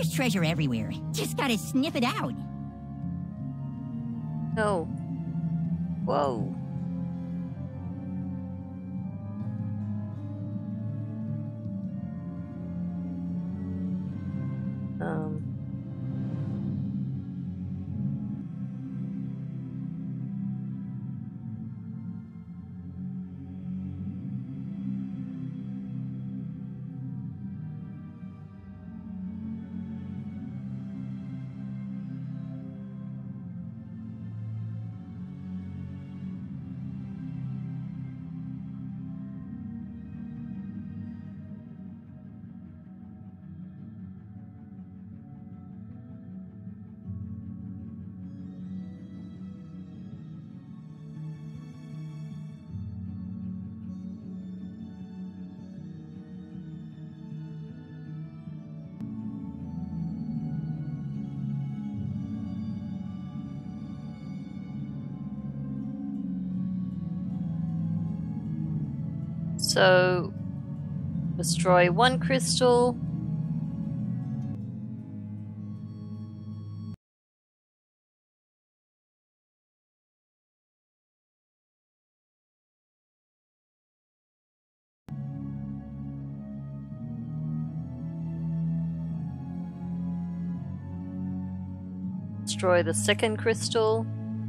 There's treasure everywhere. Just gotta sniff it out. No. Whoa. So, destroy one crystal. Destroy the second crystal.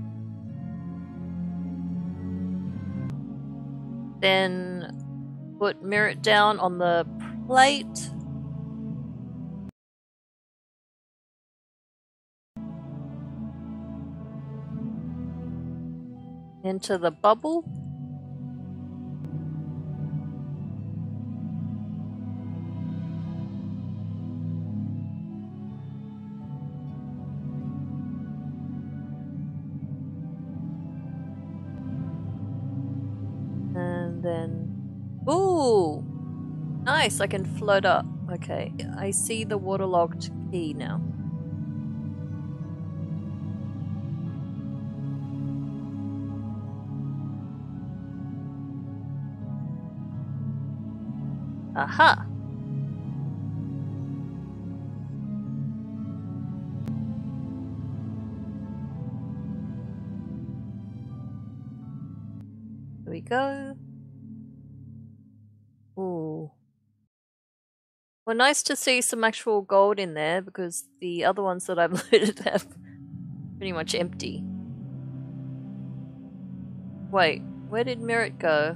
Then put Merit down on the plate. Into the bubble. And then, ooh, nice, I can float up. Okay, I see the waterlogged key now. Aha! There we go. Ooh. Well, nice to see some actual gold in there because the other ones that I've looted have pretty much empty. Wait, where did Merit go?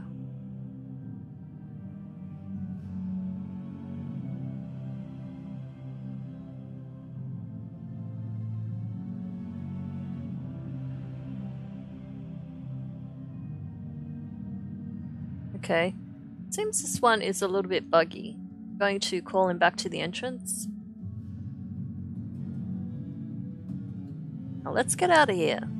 Okay. Seems this one is a little bit buggy. I'm going to call him back to the entrance. Now let's get out of here.